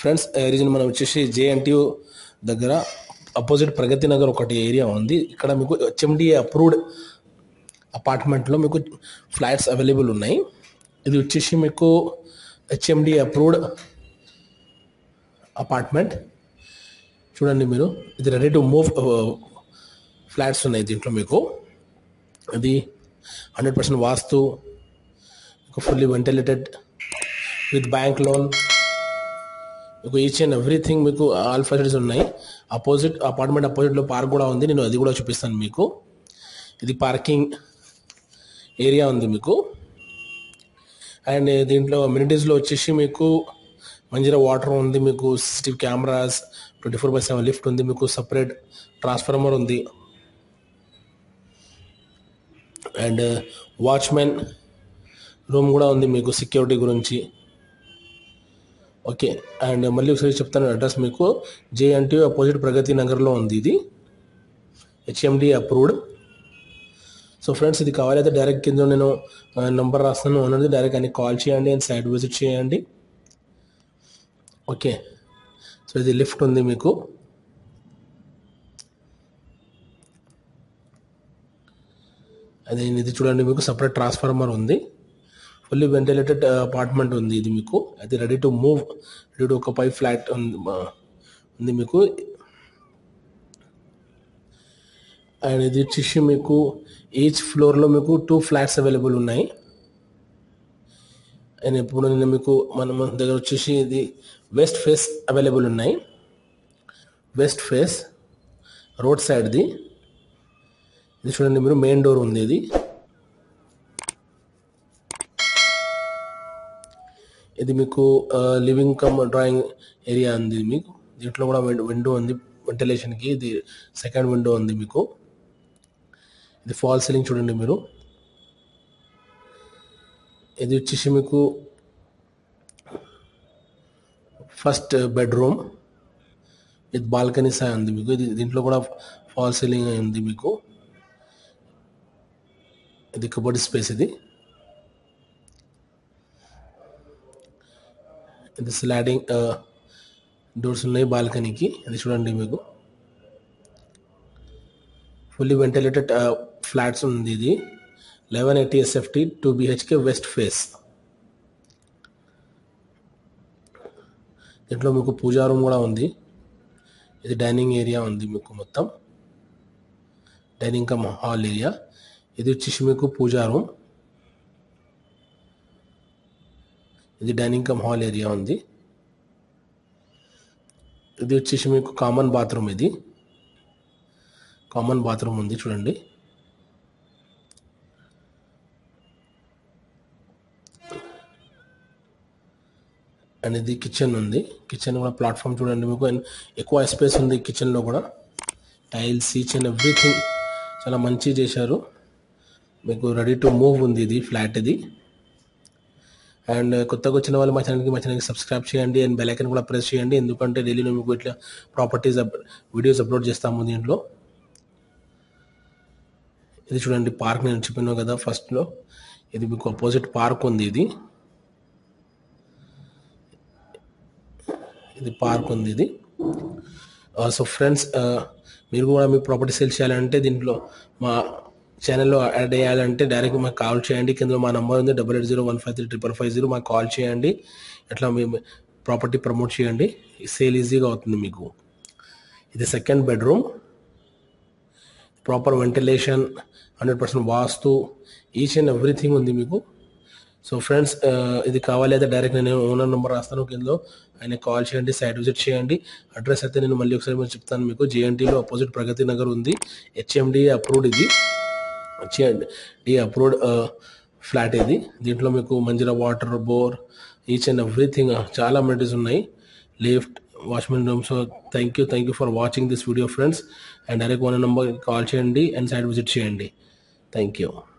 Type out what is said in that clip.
Friends reason మనం వచ్చేసి JNTU దగ్గర అపోజిట్ ప్రగతి నగర్ ఒకటి ఏరియా ఉంది. ఇక్కడ మీకు హెచ్ఎండిఏ అప్రూవ్డ్ అపార్ట్మెంట్లో మీకు ఫ్లాట్స్ అవైలబుల్ ఉన్నాయి. ఇది వచ్చేసి మీకు హెచ్ఎండిఏ అప్రూవ్డ్ అపార్ట్మెంట్. చూడండి మీరు, ఇది రెడీ టు మూవ్ ఫ్లాట్స్ ఉన్నాయి దీంట్లో మీకు. ఇది 100% vastu, fully ventilated with bank loan, మీకు ఈచ్ అండ్ ఎవ్రీథింగ్ మీకు ఆల్ ఫెసిలిటీస్ ఉన్నాయి. అపార్ట్మెంట్ అపోజిట్లో పార్క్ కూడా ఉంది, నేను అది కూడా చూపిస్తాను మీకు. ఇది పార్కింగ్ ఏరియా ఉంది మీకు. అండ్ దీంట్లో అమ్యూనిటీస్లో వచ్చేసి మీకు మంజీరా వాటర్ ఉంది, మీకు CCTV కెమెరాస్, 24/7 లిఫ్ట్ ఉంది, మీకు సపరేట్ ట్రాన్స్ఫార్మర్ ఉంది, అండ్ వాచ్మెన్ రూమ్ కూడా ఉంది మీకు సెక్యూరిటీ గురించి. ఓకే, అండ్ మళ్ళీ ఒకసారి చెప్తాను అడ్రస్ మీకు. జేఎన్టీయూ అపోజిట్ ప్రగతి నగర్లో ఉంది ఇది, హెచ్ఎండి అప్రూవ్డ్. సో ఫ్రెండ్స్, ఇది కావాలైతే డైరెక్ట్ కింద నేను నెంబర్ రాస్తాను, ఉన్నది డైరెక్ట్ అని కాల్ చేయండి అండ్ సైట్ విజిట్ చేయండి. ఓకే, సో ఇది లిఫ్ట్ ఉంది మీకు. అది ఇది చూడండి, మీకు సపరేట్ ట్రాన్స్ఫార్మర్ ఉంది, ఫుల్లీ వెంటిలేటెడ్ అపార్ట్మెంట్ ఉంది ఇది మీకు. అది ready to move, ready to occupy flat ఉంది మీకు. అండ్ ఇది వచ్చేసి మీకు ఈచ్ ఫ్లోర్లో మీకు 2 ఫ్లాట్స్ అవైలబుల్ ఉన్నాయి. అండ్ ఇప్పుడు నేను మీకు మన దగ్గర వచ్చేసి ఇది వెస్ట్ ఫేస్ అవైలబుల్ ఉన్నాయి. వెస్ట్ ఫేస్ రోడ్ సైడ్ది ఇది చూడండి మీరు, మెయిన్ డోర్ ఉంది ఇది. ఇది మీకు లివింగ్ కమ్ డ్రాయింగ్ ఏరియా ఉంది మీకు. దీంట్లో కూడా విండో ఉంది వెంటిలేషన్కి, ఇది సెకండ్ విండో ఉంది మీకు. ఇది ఫాల్ సీలింగ్ చూడండి మీరు. ఇది వచ్చేసి మీకు ఫస్ట్ బెడ్రూమ్ విత్ బాల్కనీ సై ఉంది మీకు. ఇది దీంట్లో కూడా ఫాల్ సీలింగ్ ఉంది మీకు. ఇది కబోర్డ్ స్పేస్. ఇది స్లాడింగ్ డోర్స్ ఉన్నాయి బాల్కనీకి. ఇది చూడండి మీకు ఫుల్లీ వెంటిలేటెడ్ ఫ్లాట్స్ ఉంది. ఇది 1180 SFT 2 BHK వెస్ట్ ఫేస్. దీంట్లో మీకు పూజా రూమ్ కూడా ఉంది. ఇది డైనింగ్ ఏరియా ఉంది మీకు, మొత్తం డైనింగ్ కమ్ హాల్ ఏరియా. ఇది వచ్చేసి మీకు పూజా రూమ్, ఇది డైనింగ్ కమ్ హాల్ ఏరియా ఉంది. ఇది వచ్చేసి మీకు కామన్ బాత్రూమ్, ఇది కామన్ బాత్రూమ్ ఉంది చూడండి. అండ్ ఇది కిచెన్ ఉంది. కిచెన్ కూడా ప్లాట్ఫామ్ చూడండి మీకు, ఎక్కువ స్పేస్ ఉంది కిచెన్లో కూడా. టైల్స్ ఈచ్ అండ్ ఎవ్రీథింగ్ చాలా మంచి చేశారు మీకు. రెడీ టు మూవ్ ఉంది ఇది ఫ్లాట్ ఇది. అండ్ కొత్తగా వచ్చిన వాళ్ళు మా ఛానల్కి సబ్స్క్రైబ్ చేయండి అండ్ బెల్ ఐకాన్ కూడా ప్రెస్ చేయండి, ఎందుకంటే డైలీ మీకు ఇట్లా ప్రాపర్టీస్ వీడియోస్ అప్లోడ్ చేస్తాము దీంట్లో. ఇది చూడండి పార్క్, నేను చెప్పినాను కదా ఫస్ట్లో, ఇది మీకు అపోజిట్ పార్క్ ఉంది. ఇది పార్క్ ఉంది ఇది. సో ఫ్రెండ్స్, మీరు కూడా మీ ప్రాపర్టీ సేల్ చేయాలంటే దీంట్లో మా ఛానల్లో యాడ్ చేయాలంటే డైరెక్ట్ మాకు కాల్ చేయండి. కింద మా నెంబర్ ఉంది 8801535550. మాకు కాల్ చేయండి, ఎట్లా మీ ప్రాపర్టీ ప్రమోట్ చేయండి, సేల్ ఈజీగా అవుతుంది మీకు. ఇది second bedroom, proper ventilation, 100% vastu, each and everything ఉంది మీకు. సో ఫ్రెండ్స్, ఇది కావాలి అయితే డైరెక్ట్ నేను ఓనర్ నెంబర్ రాస్తాను కింద, ఆయన కాల్ చేయండి, సైట్ విజిట్ చేయండి. అడ్రస్ అయితే నేను మళ్ళీ ఒకసారి చెప్తాను మీకు. జేఎన్టీలో అపోజిట్ ప్రగతి నగర్ ఉంది, హెచ్ఎండిఏ అప్రూవ్డ్. ఇది హెచ్ఎండిఏ అప్రూవ్డ్ ఫ్లాట్ ఇది. దీంట్లో మీకు Manjeera water, bore, each and everything చాలా అమ్యూనిటీస్ ఉన్నాయి, lift, watchman room. So thank you for watching this video friends. And direct owner number call చేయండి అండ్ సైట్ విజిట్ చేయండి. Thank you.